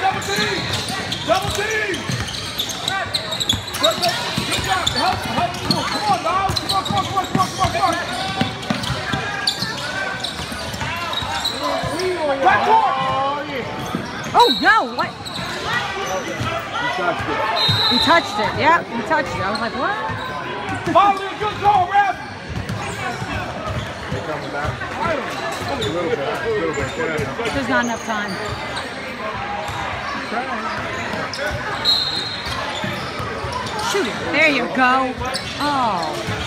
double team! Double team! Good job! Help! Come on, Niles! Come on! Back court! Oh, no! What? He touched it. He touched it. Yeah, he touched it. I was like, what? Molly, good call, ref! There's not enough time. Shoot it. There you go. Oh.